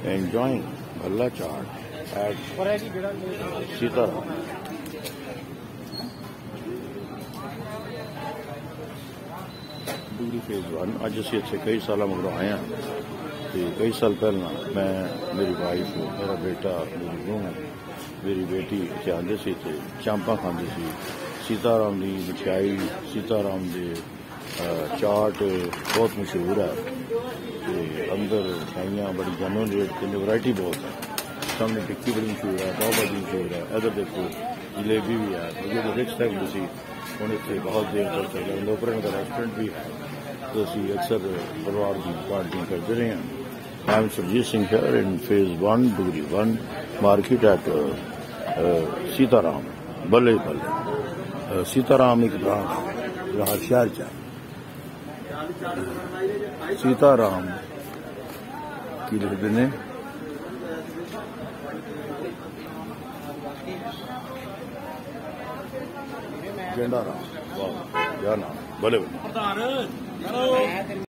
enjoying bhalla chaat at Sita Ram. Dugri phase 1 ਅੱਜ ਅਸੀਂ ਇੱਥੇ ਕਈ ਸਾਲਾਂ ਮਗਰੋਂ ਆਏ ਹਾਂ ਤੇ ਕਈ ਸਾਲ ਪਹਿਲਾਂ ਮੈਂ ਮੇਰੀ ਵਾਈਫ ਮੇਰਾ ਬੇਟਾ ਮੇਰੀ ਨੂੰਹ ਮੇਰੀ ਬੇਟੀ ਇੱਥੇ ਆਉਂਦੇ ਸੀ ਤੇ ਚਾਂਪਾਂ ਖਾਂਦੇ ਸੀ सीता राम की मिठाई सीता राम के चाट बहुत मशहूर है ते अंदर मिठाइयाँ बड़ी जेन्युइन रेट की वैरायटी बहुत है सामने टिक्की बड़ी मशहूर है पाव भाजी मशहूर है इधर देखो जलेबी भी है क्योंकि रिच फैमिली सी हम इतने बहुत देर तक चल रहे लोपरन का रेस्टोरेंट भी है तो असी अक्सर परिवार की पार्टियाँ करते रहे हैं I am Surjit Singh here in phase 1 Dugri 1 market at Sita Ram बल्ले बल्ले सीता राम एक ब्रांच हर शहर च सीता राम की लिखते ने गंडा राम वाह क्या नाम भले भले